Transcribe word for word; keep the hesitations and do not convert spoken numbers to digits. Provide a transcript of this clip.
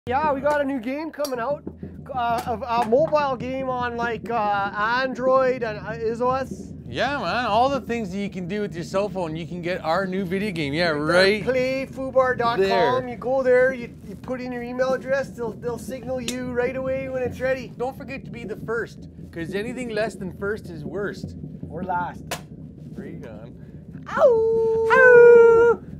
Yeah, we got a new game coming out, uh, a, a mobile game on like uh, Android and uh, iOS. Yeah, man, all the things that you can do with your cell phone, you can get our new video game. Yeah, right. play foobar dot com. there. You go there, you, you put in your email address, they'll, they'll signal you right away when it's ready. Don't forget to be the first, because anything less than first is worst. Or last. Where are you going? Ow! Ow!